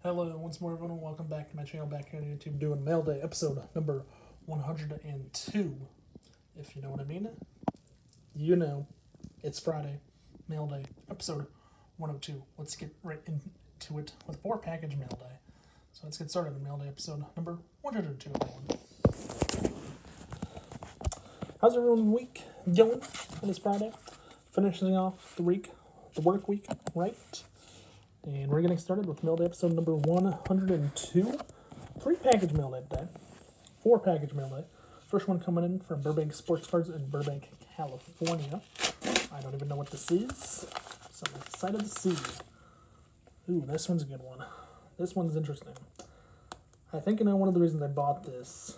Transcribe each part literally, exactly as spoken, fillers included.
Hello, once more everyone, and welcome back to my channel back here on YouTube doing Mail Day episode number one hundred two. If you know what I mean, you know it's Friday, Mail Day episode one oh two. Let's get right into it with four package Mail Day. So let's get started on Mail Day episode number one hundred two, everyone. How's everyone's week going on this Friday? Finishing off the week, the work week, right? And we're getting started with Mail Day episode number one hundred two. Three package Mail Day today. Four package Mail Day. First one coming in from Burbank Sports Cards in Burbank, California. I don't even know what this is, so I'm excited to see. Ooh, this one's a good one. This one's interesting. I think I know one of the reasons I bought this.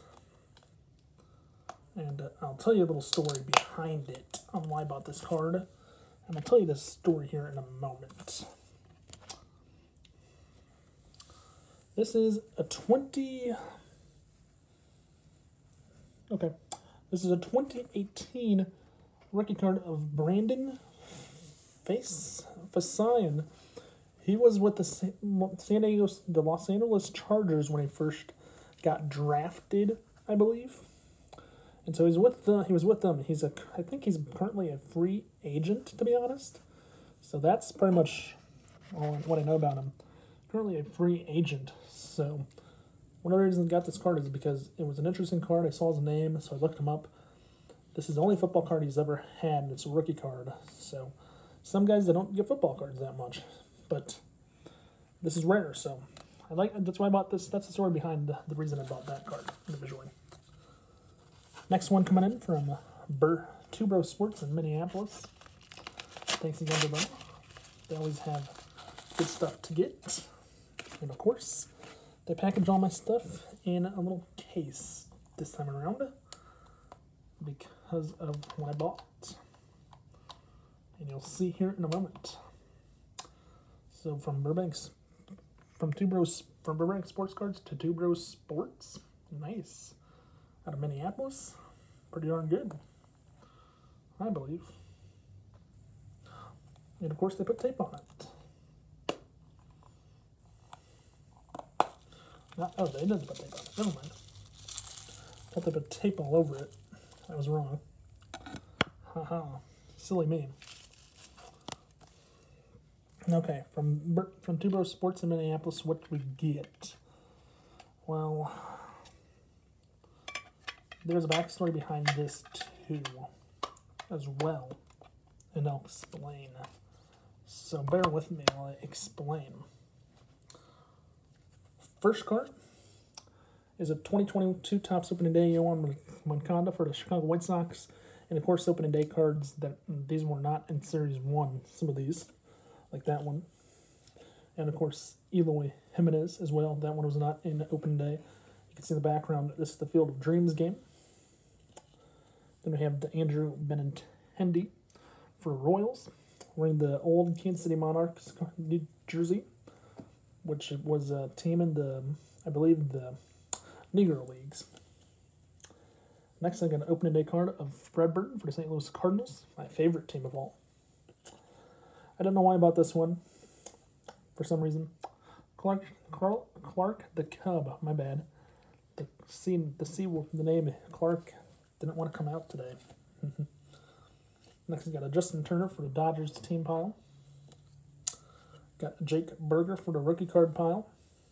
And uh, I'll tell you a little story behind it on why I bought this card. And I'll tell you this story here in a moment. This is a twenty. Okay, this is a twenty eighteen rookie card of Brandon Face Facian. He was with the San Diego, the Los Angeles Chargers when he first got drafted, I believe. And so he's with the, he was with them. He's a, I think he's currently a free agent, to be honest. So that's pretty much all what I know about him. Currently a free agent. So one of the reasons I got this card is because it was an interesting card. I saw his name, so I looked him up. This is the only football card he's ever had, and it's a rookie card. So some guys, they don't get football cards that much, but this is rare. So I like that's why I bought this. That's the story behind the, the reason I bought that card individually. Next one coming in from Bur Two Bro Sports in Minneapolis. Thanks again to them. They always have good stuff to get. And of course, they package all my stuff in a little case this time around because of what I bought. And you'll see here in a moment. So from Burbank's, from Two Bros, from Burbank Sports Cards to Two Bros Sports, nice. Out of Minneapolis, pretty darn good, I believe. And of course, they put tape on it. Not, oh, they didn't put tape on it. Never mind. I thought they put tape all over it. I was wrong. Haha. Silly me. Okay, from from Two Bros Sports in Minneapolis, what do we get? Well, there's a backstory behind this too, as well, and I'll explain. So bear with me while I explain. First card is a twenty twenty-two Topps Opening Day Yoan Moncada for the Chicago White Sox. And of course, opening day cards, that these were not in Series one, some of these, like that one. And of course, Eloy Jimenez as well. That one was not in opening day. You can see in the background, this is the Field of Dreams game. Then we have the Andrew Benintendi for Royals, wearing the old Kansas City Monarchs New Jersey, which was a team in the, I believe, the Negro Leagues. Next, I got an opening day card of Fred Burton for the Saint Louis Cardinals, my favorite team of all. I don't know why I bought this one, for some reason. Clark, Clark, Clark the Cub, my bad. The C, the C, the name Clark didn't want to come out today. Next, I got a Justin Turner for the Dodgers team pile. Got Jake Burger for the rookie card pile.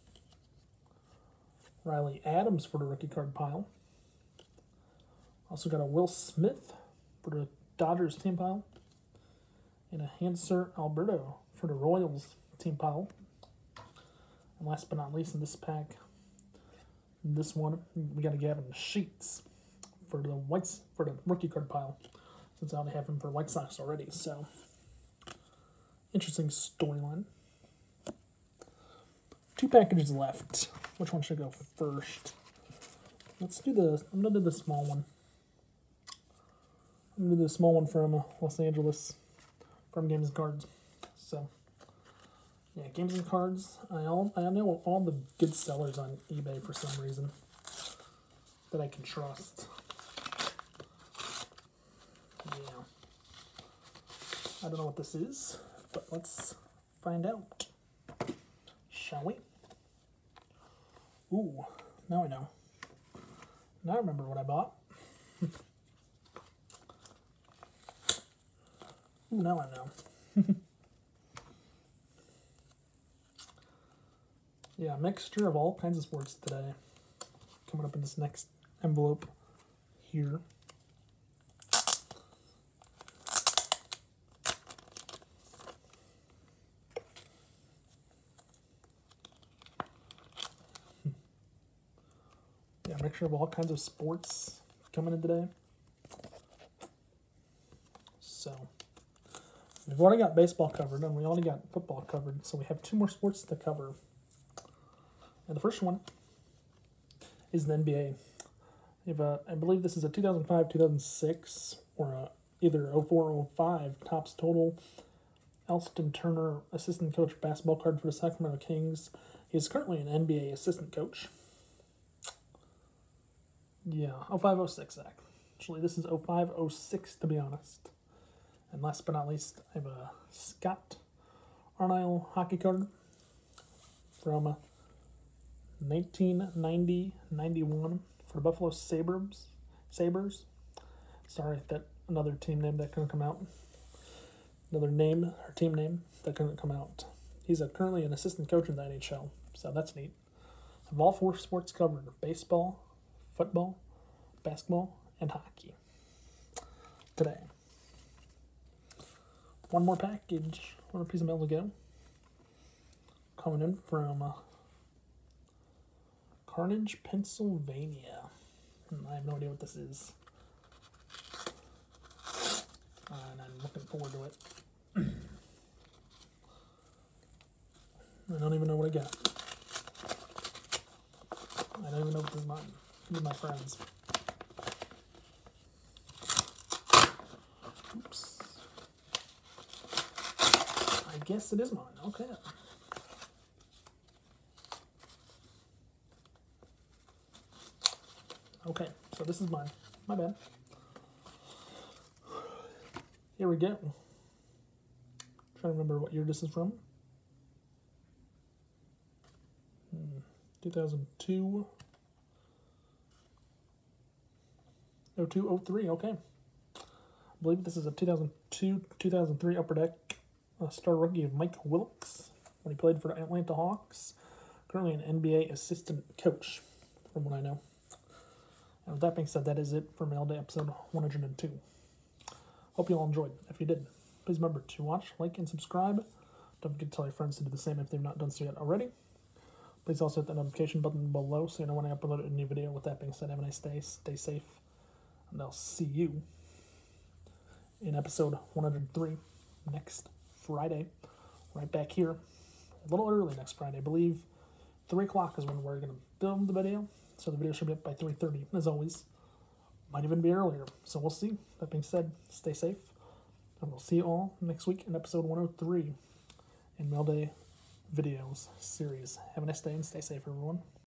Riley Adams for the rookie card pile. Also got a Will Smith for the Dodgers team pile. And a Hanser Alberto for the Royals team pile. And last but not least in this pack, this one, we got a Gavin Sheets for the Whites for the rookie card pile. Since I already have him for White Sox already, so interesting storyline. Two packages left. Which one should I go first? Let's do the, I'm going to do the small one. I'm going to do the small one from Los Angeles, from Games and Cards. So, yeah, Games and Cards. I, all, I know all the good sellers on eBay for some reason that I can trust. Yeah. I don't know what this is, but let's find out, shall we? Ooh, now I know. Now I remember what I bought. Ooh, now I know. Yeah, mixture of all kinds of sports today. Coming up in this next envelope here. Yeah, mixture of all kinds of sports coming in today. So, we've already got baseball covered, and we already got football covered, so we have two more sports to cover. And the first one is the N B A. We have a, I believe this is a two thousand five two thousand six, or a, either oh four or oh five Topps Total Elston Turner assistant coach basketball card for the Sacramento Kings. He is currently an N B A assistant coach. Yeah, oh five oh six, actually. This is oh five oh six, to be honest. And last but not least, I have a Scott Arniel hockey card from nineteen ninety ninety-one for the Buffalo Sabres. Sabres. Sorry, that another team name that couldn't come out. Another name, or team name, that couldn't come out. He's a, currently an assistant coach in the N H L, so that's neat. I have all four sports covered: baseball, football, basketball, and hockey today. One more package, one more piece of mail to go. Coming in from uh, Carnegie, Pennsylvania. I have no idea what this is. And I'm looking forward to it. I don't even know what I got. I don't even know if this is mine. These are my friends. Oops. I guess it is mine. Okay. Okay, so this is mine. My bad. Here we go. Trying to remember what year this is from. Hmm. two thousand two. oh two oh three, okay. I believe this is a two thousand two two thousand three Upper Deck uh, star rookie of Mike Wilkes when he played for the Atlanta Hawks. Currently an N B A assistant coach, from what I know. And with that being said, that is it for Mail Day episode one hundred two. Hope you all enjoyed. If you did, please remember to watch, like, and subscribe. Don't forget to tell your friends to do the same if they've not done so yet already. Please also hit the notification button below so you know when I upload a new video. With that being said, have a nice day, stay safe, and I'll see you in episode one hundred three next Friday. Right back here. A little early next Friday. I believe three o'clock is when we're going to film the video. So the video should be up by three thirty, as always. Might even be earlier, so we'll see. That being said, stay safe, and we'll see you all next week in episode one oh three in Mail Day Videos series. Have a nice day and stay safe, everyone.